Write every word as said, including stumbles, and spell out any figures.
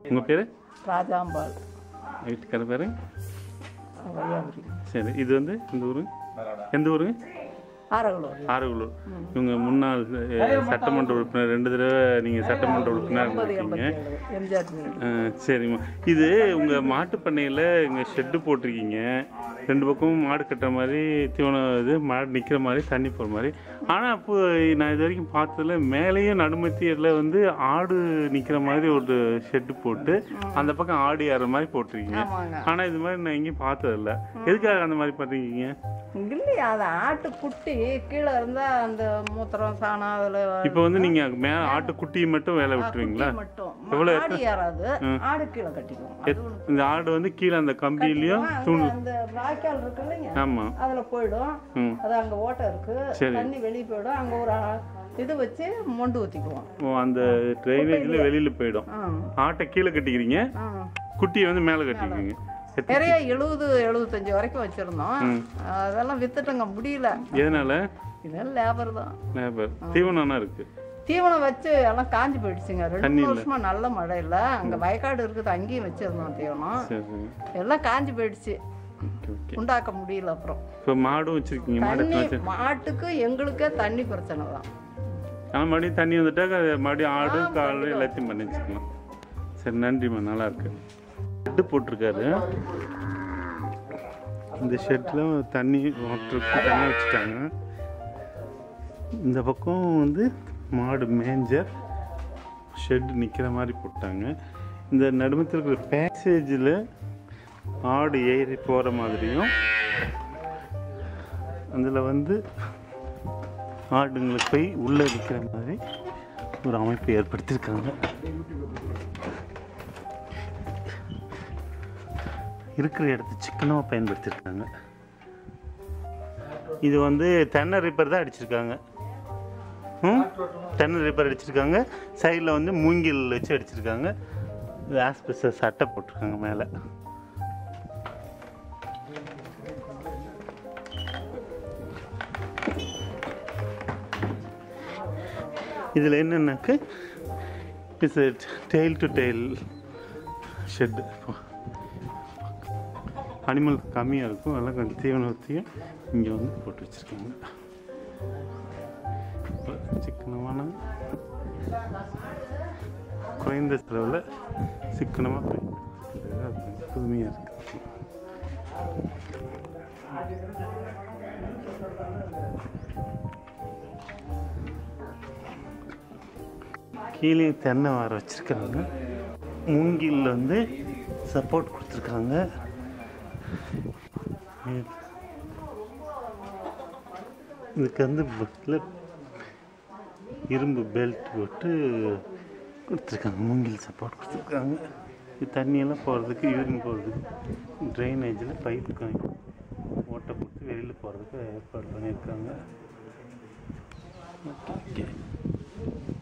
உங்கள் பேர்? ராஜாம்பாள். வீட்டுக்கார பேர்? வையாபுரி. சரி, இது வந்து இந்த ஊரு எந்த ஊருங்க? ஆரகுளூர். ஆரகுளூர். இவங்க முன்னாள் சட்டமன்ற உறுப்பினர், ரெண்டு தடவை நீங்கள் சட்டமன்ற உறுப்பினர் இருக்கீங்க. சரிம்மா, இது உங்கள் மாட்டு பண்ணையில் இங்கே ஷெட்டு போட்டிருக்கீங்க, ரெண்டு பக்கமும் மாடு கட்டுற மாதிரி தீவனம், இது மாடு நிற்கிற மாதிரி தண்ணி போகிற மாதிரி. ஆனால் அப்போ நான் இது வரைக்கும் பார்த்ததில்ல, மேலேயும் நடுமத்தியில் வந்து ஆடு நிற்கிற மாதிரி ஒரு ஷெட்டு போட்டு அந்த பக்கம் ஆடு ஏற மாதிரி போட்டிருக்கீங்க. ஆனால் இது மாதிரி நான் எங்கேயும் பார்த்ததில்ல. எதுக்காக அந்த மாதிரி பார்த்துருக்கீங்க? இல்லையா, அது ஆட்டு குட்டி கீழே இருந்தா அந்த மூத்திரம் சாணம் அதில். இப்போ வந்து நீங்க மேலே ஆட்டு குட்டியை மட்டும் வேலை விட்டுருவீங்களா? மட்டும் எவ்வளோ ஆடு ஏறாது, ஆடு கீழே கட்டிக்குவோம். இந்த ஆடு வந்து கீழே அந்த கம்பியிலையும் அந்த வாய்க்கால் இருக்கு இல்லைங்க, ஆமா, அதுல போயிடும். அது அங்க ஓட்டை இருக்கு, தண்ணி வெளியே போயிடும். அங்க ஒரு இது வச்சு மொண்டு ஊற்றிக்குவோம். ஓ, அந்த ட்ரைனேஜில் வெளியில போயிடும். ஆட்டை கீழே கட்டிக்கிறீங்க, குட்டியை வந்து மேலே கட்டிக்கிறீங்க. நிறைய எழுபது எழுபத்தஞ்சு வரைக்கும் வச்சிருந்தோம். அதெல்லாம் வித்துட்டங்க, முடியல. எதனால? இதெல்லாம் லேபர் தான். லேபர். தீவனம் இருக்கு, தீவனம் வச்சு எல்லாம் காஞ்சி போயிடுச்சுங்க. ரெண்டு வருஷமா நல்ல மழை இல்லை, அங்க வயக்காடு இருக்குது, அங்கேயும் வச்சிருந்தோம் தீவனம், எல்லாம் காஞ்சி போயிடுச்சு, உண்டாக்க முடியல. அப்புறம் இப்போ மாடும் வச்சிருக்கீங்க. தண்ணி மாட்டுக்கு எங்களுக்கே தண்ணி பிரச்சனை தான். ஆனால் மறுபடியும் தண்ணி வந்துட்டாக்க மறுபடியும் ஆடு காடு எல்லாத்தையும் பண்ணி வச்சுக்கலாம். சரி, நன்றிம்மா, நல்லா இருக்கு. ஷெட்டு போட்டிருக்காரு. இந்த ஷெட்டில் தண்ணி வாட்டருக்கு தண்ணி வச்சுட்டாங்க. இந்த பக்கம் வந்து மாடு மேஞ்சர் ஷெட் நிற்கிற மாதிரி போட்டாங்க. இந்த நடுமத்தில் இருக்கிற பேசேஜில் ஆடு ஏறி போகிற மாதிரியும், அதில் வந்து ஆடுங்களுக்கு போய் உள்ளே நிற்கிற மாதிரி ஒரு அமைப்பு ஏற்படுத்தியிருக்காங்க. இருக்கிற இடத்த சிக்கனமாக பயன்படுத்தியிருக்காங்க. இது வந்து தென்னை ரிப்பர் தான் அடிச்சிருக்காங்க. ம் தென்னை ரிப்பர் அடிச்சிருக்காங்க. சைடில் வந்து மூங்கில் வச்சு அடிச்சிருக்காங்க. ஆஸ்பெஸ்டஸ் சட்டை போட்டிருக்காங்க மேலே. இதில் என்னென்னாக்க it's tail to tail shed. Animal கம்மியாக இருக்கும், அதெல்லாம் கொஞ்சம் தீவனத்தையும் இங்கே வந்து போட்டு வச்சுருக்காங்க. சிக்கனமான குறைந்த செலவில் சிக்கனமாக பயன்படுத்துறது புதுமையாக இருக்குது. கீழே தென்னை வார வச்சுருக்காங்க. மூங்கில் வந்து சப்போர்ட் கொடுத்துருக்காங்க. இதுக்கு வந்து இரும்பு பெல்ட் போட்டு கொடுத்துருக்காங்க, மூங்கில் சப்போர்ட் கொடுத்துருக்காங்க. இது தண்ணியெல்லாம் போகிறதுக்கு, யூரின் போகிறதுக்கு ட்ரைனேஜில் பைப்புக்கு ஓட்டை கொடுத்து வெளியில் போகிறதுக்கு ஏற்பாடு பண்ணியிருக்காங்க. ஓகே.